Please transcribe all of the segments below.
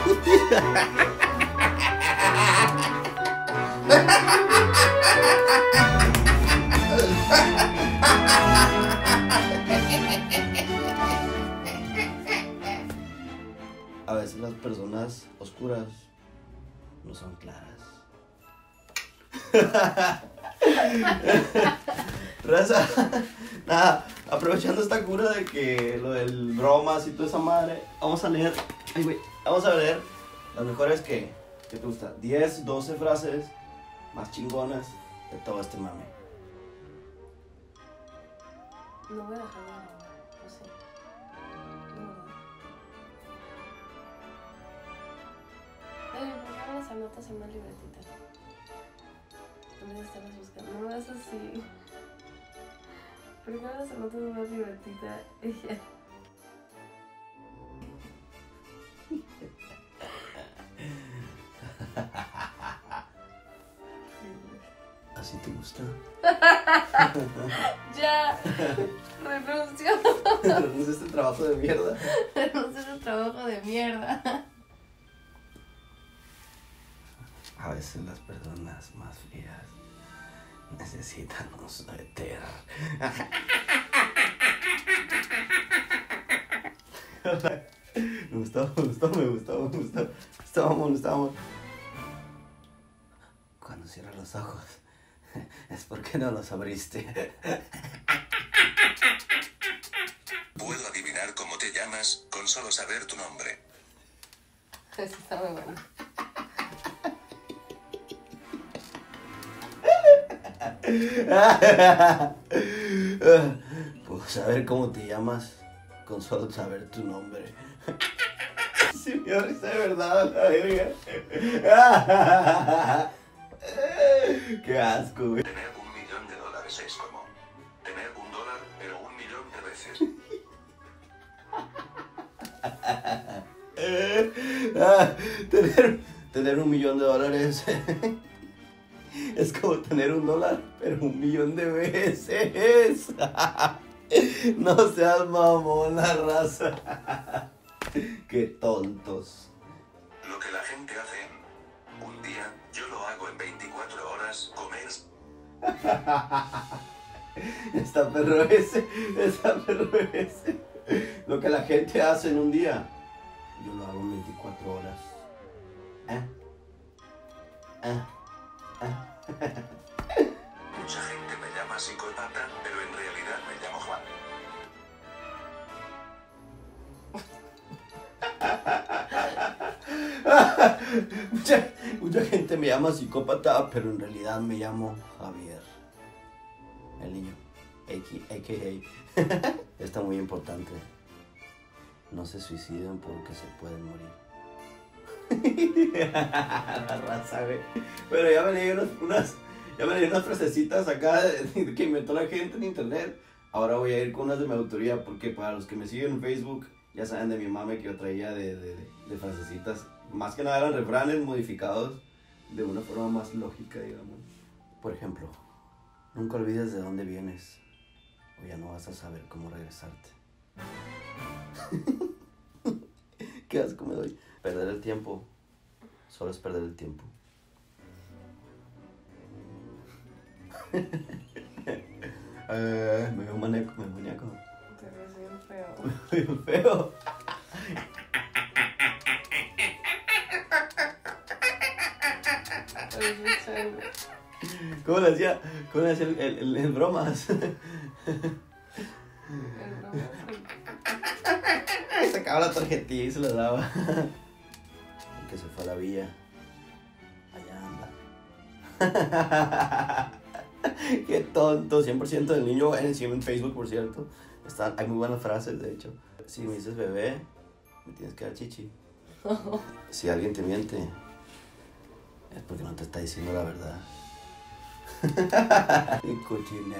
A veces las personas oscuras no son claras. Raza, nada, aprovechando esta cura de que lo del bromas y toda esa madre, vamos a leer, vamos a leer las mejores que te gusta, 10, 12 frases más chingonas de todo este mame. No voy a dejar de grabar, no sé. ¿por qué no las anotas en una libretita? En vez de estarlas buscando. No me das así. ¿Por qué no las anotas en una libretita? Y ya. ¿Así te gusta? Ya, renuncio. ¿Renuncia a este trabajo de mierda? Renuncio a este trabajo de mierda. A veces las personas más frías necesitan un suéter. Me gustó. Estábamos. Cuando cierras los ojos, es porque no los abriste. Puedo adivinar cómo te llamas con solo saber tu nombre. Eso está muy bueno. Puedo saber cómo te llamas con solo saber tu nombre. Sí, me da risa de verdad, la verga. Qué asco, güey. Tener $1.000.000 es como tener $1, pero 1.000.000 de veces. Tener $1.000.000 es como tener $1, pero 1.000.000 de veces. No seas mamona, raza. Qué tontos. Lo que la gente hace en un día, yo lo hago en 24 horas, comer. Está perro ese. Lo que la gente hace en un día, yo lo hago en 24 horas. Mucha gente me llama psicópata, pero en realidad me llamo Juan. Mucha gente me llama psicópata, pero en realidad me llamo Javier. El niño. AKA. Está muy importante. No se suiciden porque se pueden morir. La raza, güey. Pero ya me leí unas frasecitas acá que inventó la gente en internet. Ahora voy a ir con unas de mi autoría, porque para los que me siguen en Facebook ya saben de mi mame que yo traía de frasecitas. Más que nada eran refranes modificados de una forma más lógica, digamos. Por ejemplo, nunca olvides de dónde vienes, o ya no vas a saber cómo regresarte. Qué asco me doy. Perder el tiempo solo es perder el tiempo. Me veo maníaco. Te ves bien feo. Bien feo. ¿Cómo le hacía el bromas? Sacaba la tarjetilla y se la daba. El que se fue a la villa, allá anda. Qué tonto. 100% del niño encima en Facebook, por cierto. Hay muy buenas frases, de hecho. Si me dices bebé, me tienes que dar chichi. Si alguien te miente, es porque no te está diciendo la verdad. Y cochinero.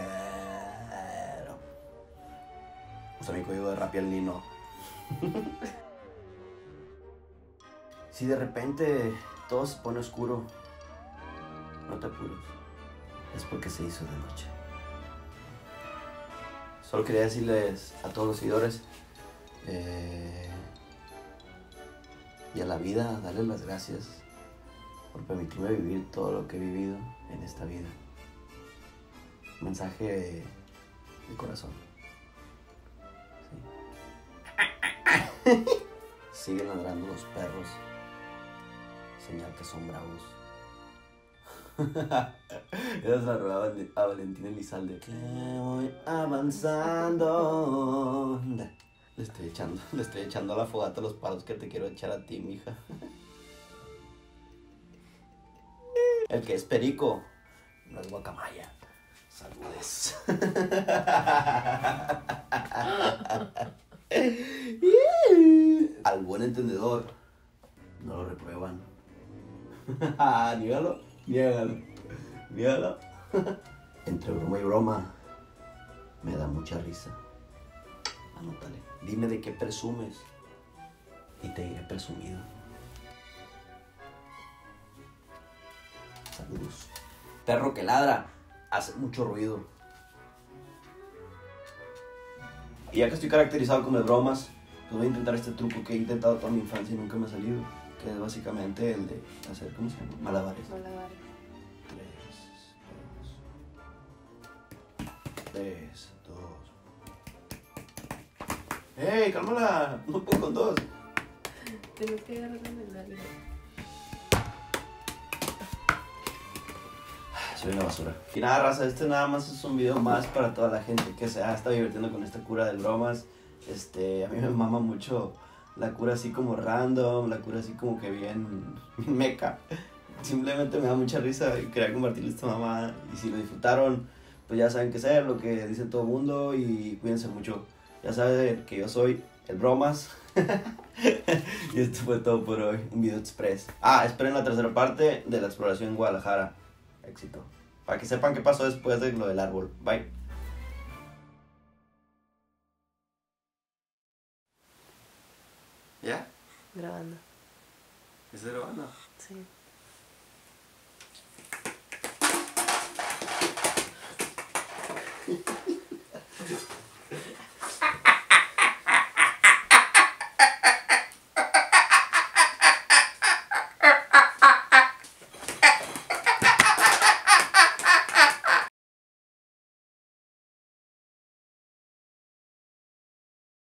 Usa mi código de Rappi al Lino. Si de repente todo se pone oscuro, no te apures. Es porque se hizo de noche. Solo quería decirles a todos los seguidores Y a la vida darle las gracias por permitirme vivir todo lo que he vivido en esta vida. Mensaje de corazón. Sí. Siguen ladrando los perros. Señal que son bravos. Esa se la robaba a Valentina Elizalde. Que voy avanzando. Le estoy echando a la fogata los palos que te quiero echar a ti, mija. El que es perico no es guacamaya. Saludes. Al buen entendedor no lo reprueban. Niégalo. Entre broma y broma me da mucha risa. Anótale. Dime de qué presumes y te diré presumido. Saludos. Perro que ladra hace mucho ruido. Y ya que estoy caracterizado como de bromas, pues voy a intentar este truco que he intentado toda mi infancia y nunca me ha salido, que es básicamente el de hacer, ¿cómo se llama? Malabares. Malabares. 3, 2. ¡Ey, cálmala! No puedo con 2. Tienes que agarrar con el largo. Soy una basura. Y nada, raza, este nada más es un video más para toda la gente que se ha estado divirtiendo con esta cura de bromas. A mí me mama mucho la cura así como random, la cura así como que bien meca. Simplemente me da mucha risa y quería compartirles esta mamada. Y si lo disfrutaron, pues ya saben qué hacer, lo que dice todo el mundo, y cuídense mucho. Ya saben que yo soy el Bromas. Y esto fue todo por hoy, un video express. Esperen la tercera parte de la exploración en Guadalajara. Éxito. Para que sepan qué pasó después de lo del árbol. Bye. ¿Ya? Grabando. ¿Estás grabando? Sí.